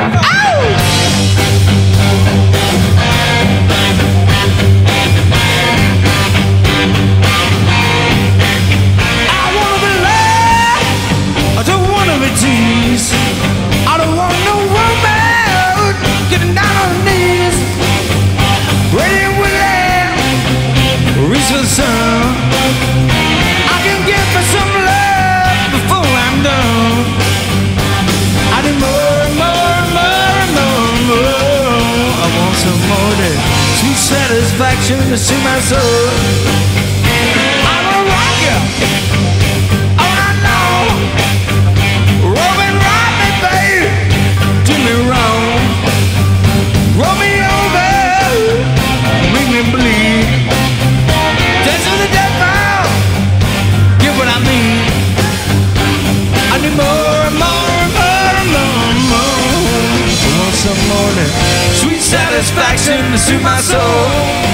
Satisfaction to see my soul. I'm gonna rock you all night long. Roll and rock me, baby, do me wrong. Roll me over, make me bleed. Dance to the death bow, get what I mean. I need more and more and more and more and more. I want some more than sweet satisfaction to suit my soul.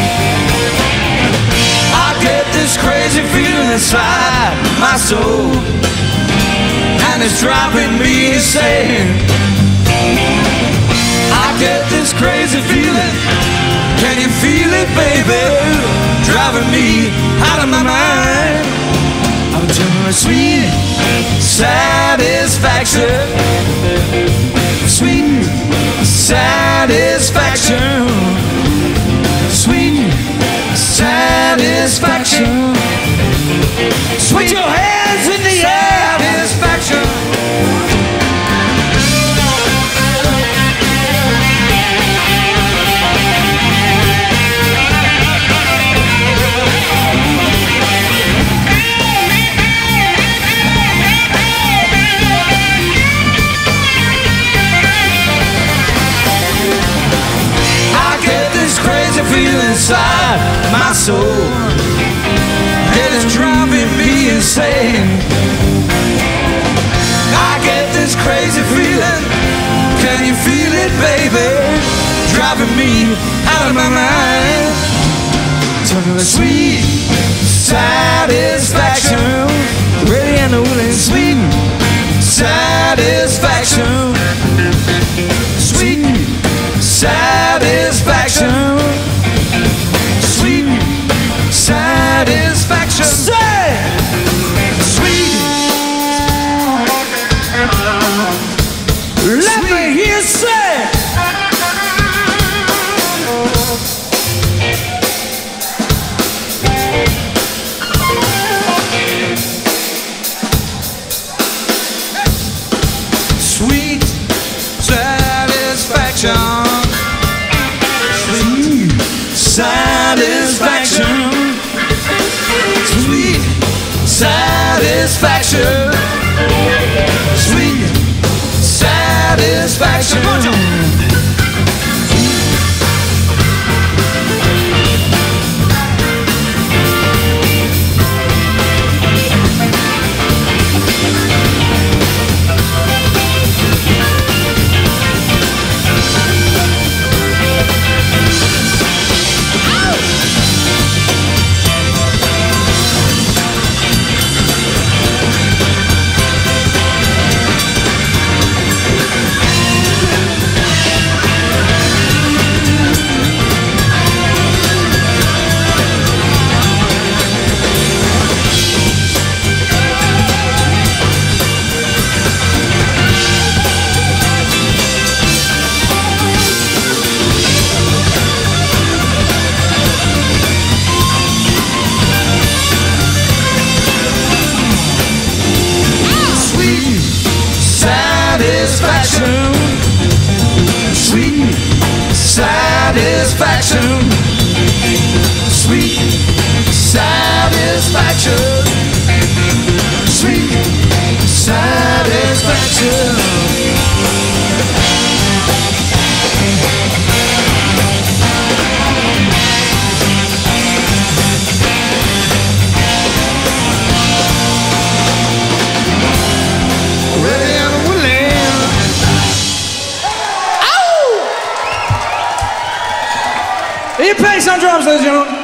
I get this crazy feeling inside my soul, and it's driving me insane. I get this crazy feeling, can you feel it, baby? Driving me out of my mind. I'm telling you, sweet satisfaction, sweet satisfaction, sweet satisfaction. Put your hands in the air, satisfaction. Feel inside my soul, it is driving me insane. I get this crazy feeling, can you feel it, baby? Driving me out of my mind. Talking about sweet satisfaction, ready and willing, sweet satisfaction, sweet satisfaction. Satisfaction. Say, sweet. Let me hear say. Sweet satisfaction. Sweet satisfaction. Sweet satisfaction, sweet satisfaction. Sweet satisfaction, sweet satisfaction, sweet satisfaction. Ian Pace on drums, ladies and gentlemen.